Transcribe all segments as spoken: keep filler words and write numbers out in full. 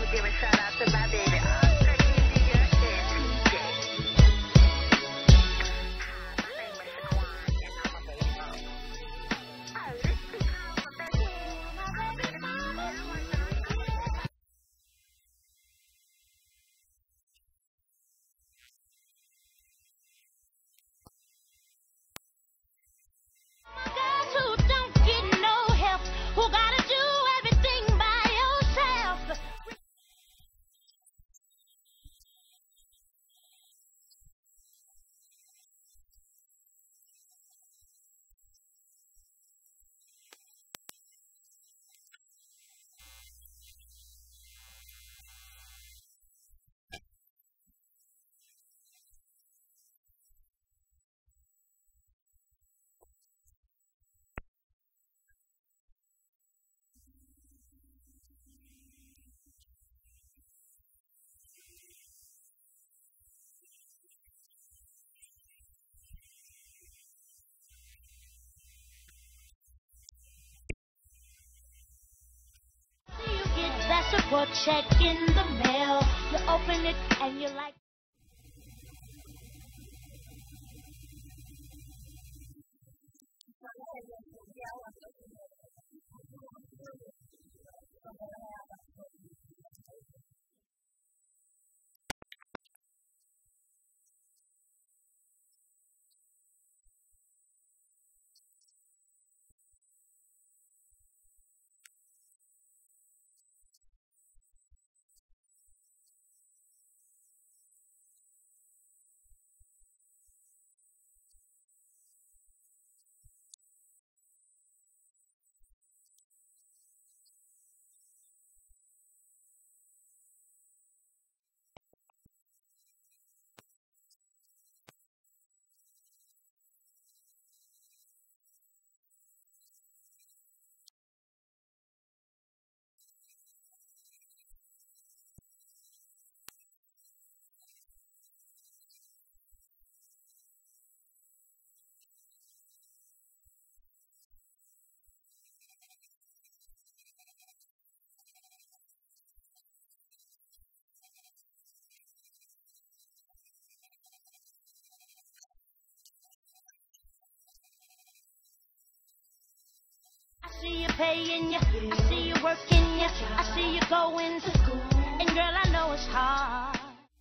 give a shout out to my baby Oscar, India, and T J. Hi, my name is Shaquan, and I'm a baby mama. Oh, this is my baby, my baby mama. Girls who don't get no help, who gotta do everything by yourself. You get that support check in the mail. You open it and you're like. I see you paying ya, I see you working ya, I see you going to school, and girl, I know it's hard.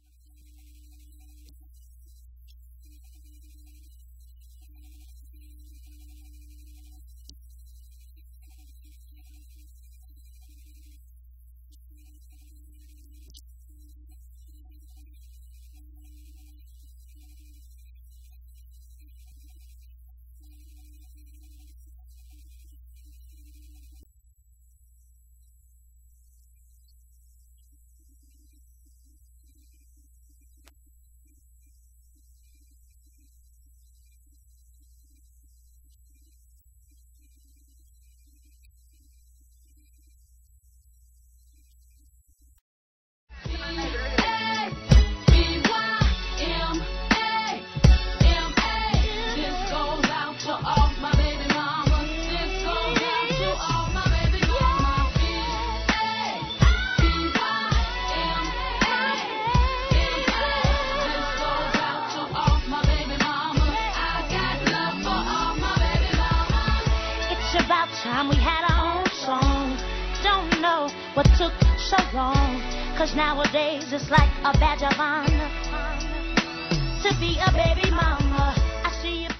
Time we had our own song. Don't know what took so long, cause nowadays it's like a badge of honor to be a baby mama. I see you